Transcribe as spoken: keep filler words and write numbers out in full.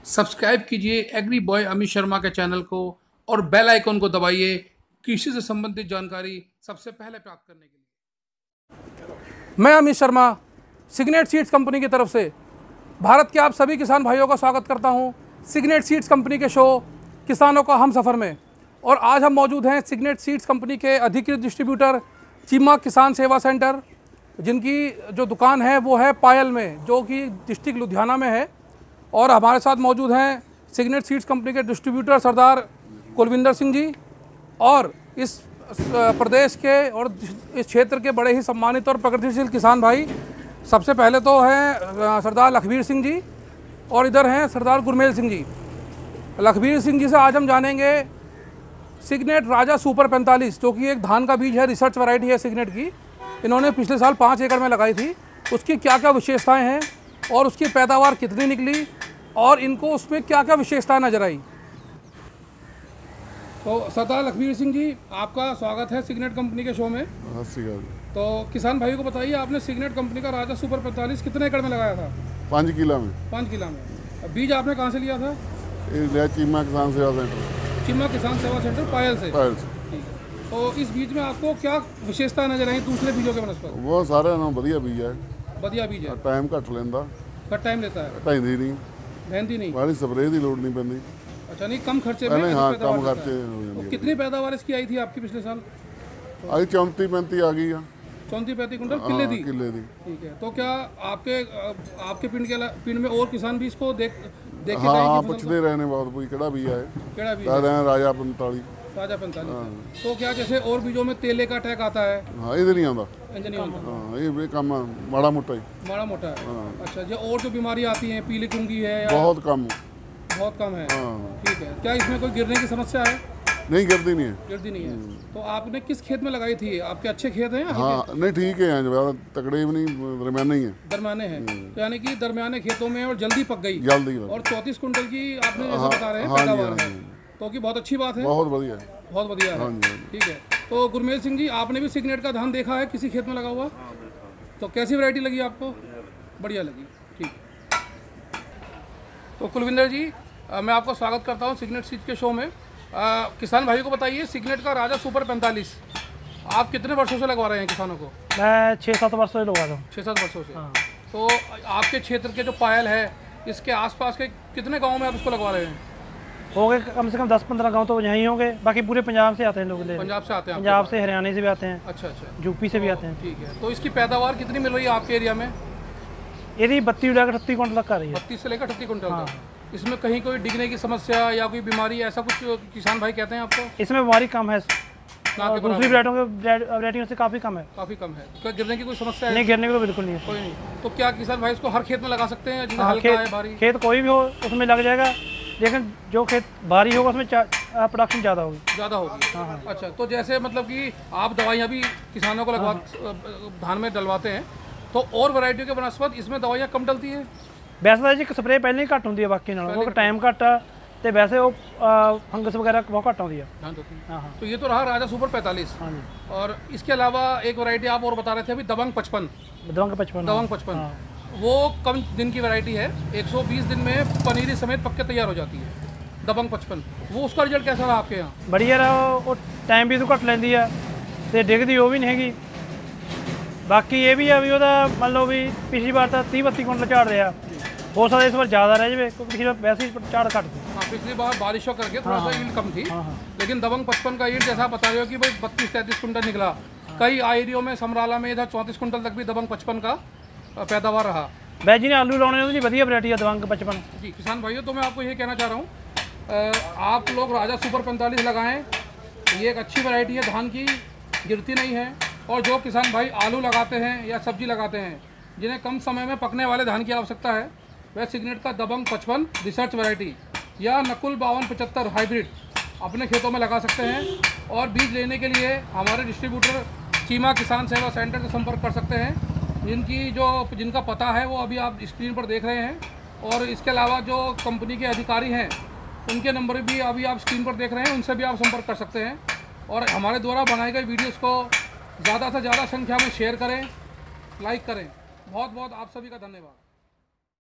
Subscribe कीजिए agree boy Amit Sharma के channel को और बेल आइकन को दबाइए कृषि से संबंधित जानकारी सबसे पहले प्राप्त करने के लिए। मैं Amit Sharma Signet seeds company की तरफ से भारत के आप सभी किसान भाइयों का स्वागत करता हूं सिग्नेट सीड्स कंपनी के शो किसानों का हम सफ़र में। और आज हम मौजूद हैं सिग्नेट सीड्स कंपनी के अधिकृत डिस्ट्रीब्यूटर चीमा किसान सेवा सेंटर, जिनकी जो दुकान है वो है पायल में, जो कि डिस्ट्रिक्ट लुधियाना में है। और हमारे साथ मौजूद हैं सिग्नेट सीड्स कंपनी के डिस्ट्रीब्यूटर सरदार कुलविंदर सिंह जी और इस प्रदेश के और इस क्षेत्र के बड़े ही सम्मानित और प्रगतिशील किसान भाई। सबसे पहले तो हैं सरदार लखबीर सिंह जी और इधर हैं सरदार गुरमेल सिंह जी। लखबीर सिंह जी से आज हम जानेंगे सिग्नेट राजा सुपर पैंतालीस, जो कि एक धान का बीज है, रिसर्च वैरायटी है सिग्नेट की। इन्होंने पिछले साल पाँच एकड़ में लगाई थी। उसकी क्या क्या विशेषताएं हैं और उसकी पैदावार कितनी निकली और इनको उसमें क्या क्या विशेषताएं नजर आई। तो सरदार लखबीर सिंह जी, आपका स्वागत है सिग्नेट कंपनी के शो में। तो किसान भाइयों को बताइए, आपने सिग्नेट कंपनी का राजा सुपर पैंतालीस कितने एकड़ में लगाया था? पाँच किला में। पाँच किला में। बीज आपने कहाँ से लिया था? चीमा किसान सेवा सेंटर। चीमा किसान सेवा सेंटर पायल से। पायल से। ठीक है। तो इस बीज में आपको क्या विशेषता नजर आई दूसरे बीजों के बनस्पत? वो सारे ना बढ़िया बीज है। बढ़िया बीज है। टाइम घट लेंदा। घट टाइम लेता है। ढाईंदी नहीं। बहनती नहीं। वाली स्प्रे की लोड़ नहीं पैंदी। अच्छा, नहीं कम खर्चे में। हाँ, कम खर्चे हो जाती है। कितनी पैदावार इसकी आई थी आपकी पिछले साल? आई चौंती पैंती आ गई। चौंती पैंतीस कुंटल किले दी। किले दी। ठीक है। तो क्या आपके आपके पिंड के पिंड में और किसान भी इसको देख देख के हाँ पूछते रहने बहुत कोई केड़ा बीज है। केड़ा बीज? राजा पैंतालीस। राजा पैंतालीस। तो क्या जैसे और बीजों में तेले का अटैक आता है? हाँ, इधर नहीं आता। इधर नहीं आता। हाँ, ये काम माड़ा मोटा ही। माड़ा मोटा है। अच्छा, जो और जो बीमारी आती है, पीली कुंगी है या? बहुत कम। बहुत कम है। ठीक है। क्या इसमें कोई गिरने की समस्या है? नहीं, गिरती नहीं है। गिरती नहीं है। तो आपने किस खेत में लगाई थी? आपके अच्छे खेत हैं? हाँ, नहीं ठीक है, ज़्यादा तगड़े भी नहीं, दरमियाने ही है। दरमियाने हैं। तो यानी कि दरमियाने खेतों में और जल्दी पक गई। जल्दी। और चौंतीस कुंटल की आपने जैसा बता रहे हैं पैदावार है, तो की बहुत अच्छी बात है। बहुत बढ़िया। बहुत बढ़िया है। ठीक है। तो गुरमेल सिंह जी, आपने भी सिग्नेट का धान देखा है किसी खेत में लगा हुआ? तो कैसी वैरायटी लगी आपको? बढ़िया लगी। ठीक। तो कुलविंदर जी, आ, मैं आपका स्वागत करता हूं सिग्नेट सीड्स के शो में। आ, किसान भाइयों को बताइए, सिग्नेट का राजा सुपर पैंतालीस आप कितने वर्षों से लगवा रहे हैं किसानों को? मैं छः सात वर्षों से लगवा रहा हूँ। छः सात वर्षों से। हाँ। तो आपके क्षेत्र के जो पायल है, इसके आसपास के कितने गाँव में आप इसको लगवा रहे हैं? हो गए कम से कम दस पंद्रह गांव तो यहीं होंगे। बाकी पूरे पंजाब से आते हैं लोग। पंजाब से आते हैं? पंजाब से, हरियाणा से भी आते हैं। अच्छा अच्छा। यूपी से भी आते हैं। ठीक है। तो इसकी पैदावार कितनी मिल रही है आपके एरिया में? यदि बत्तीस लेकर अठत्तीस कुंटल तक आ रही है। बत्तीस से लेकर अठत्तीस कुंटल तक। इसमें कहीं कोई डिगने की समस्या या कोई बीमारी ऐसा कुछ किसान भाई कहते हैं आपको? इसमें बीमारी कम है, दूसरी वैरायटियों के वैरायटियों से काफ़ी कम है। काफ़ी कम है। क्या गिरने की कोई समस्या है? नहीं, गिरने की तो बिल्कुल नहीं है। कोई नहीं। तो क्या किसान भाई इसको हर खेत में लगा सकते हैं? जैसे हल्का है, भारी? खेत कोई भी हो उसमें लग जाएगा, लेकिन जो खेत भारी होगा उसमें प्रोडक्शन ज़्यादा होगी। ज़्यादा होगी। हाँ हाँ। अच्छा, तो जैसे मतलब कि आप दवाइयाँ भी किसानों को लगवा धान में डलवाते हैं, तो और वैरायटियों के बनस्पत इसमें दवाइयाँ कम डलती हैं? वैसे तो जी स्प्रे पहले ही घट होंगी है, बाकी नालों वो टाइम घट है, तो वैसे वो फंगस वगैरह बहुत घट होती है। हाँ हाँ। तो ये तो रहा राजा सुपर पैंतालीस। हाँ जी। और इसके अलावा एक वैरायटी आप और बता रहे थे अभी, दबंग पचपन। दबंग पचपन। दबंग पचपन वो कम दिन की वैरायटी है, एक सौ बीस दिन में पनीरी समेत पक्के तैयार हो जाती है। दबंग पचपन, वो उसका रिजल्ट कैसा रहा आपके यहाँ? बढ़िया रहा। वो टाइम भी तो घट लेंदी है तो डिगदी वो भी नहीं हैगी। बाकी ये भी है भी वह मान लो भी पिछली बार तो तीह बत्ती कुंटल झाड़ रहा, हो सकता है इस बार ज़्यादा रह जाए, क्योंकि पिछली बार वैसे ही झाड़ घट थी। हाँ, पिछली बार बारिशों करके थोड़ा सा ईल्ड कम थी। हाँ हाँ। लेकिन दबंग पचपन का ईल्ड जैसा बता रहे हो कि भाई बत्तीस तैंतीस कुंटल निकला। कई एरियो में समराला में इधर चौंतीस कुंटल तक भी दबंग पचपन का पैदावार रहा। भाई जी ने आलू लाने जी बढ़िया वैरायटी है दबंग पचपन। जी किसान भाइयों, तो मैं आपको ये कहना चाह रहा हूँ, आप लोग राजा सुपर पैंतालीस लगाएं। ये एक अच्छी वैरायटी है धान की, गिरती नहीं है। और जो किसान भाई आलू लगाते हैं या सब्जी लगाते हैं, जिन्हें कम समय में पकने वाले धान की आवश्यकता है, वह सिग्नेट का दबंग पचपन रिसर्च वैरायटी या नकुल बावन पचहत्तर हाइब्रिड अपने खेतों में लगा सकते हैं। और बीज लेने के लिए हमारे डिस्ट्रीब्यूटर चीमा किसान सेवा सेंटर से संपर्क कर सकते हैं, जिनकी जो जिनका पता है वो अभी आप स्क्रीन पर देख रहे हैं। और इसके अलावा जो कंपनी के अधिकारी हैं, उनके नंबर भी अभी आप स्क्रीन पर देख रहे हैं, उनसे भी आप संपर्क कर सकते हैं। और हमारे द्वारा बनाई गई वीडियोस को ज़्यादा से ज़्यादा संख्या में शेयर करें, लाइक करें। बहुत बहुत आप सभी का धन्यवाद।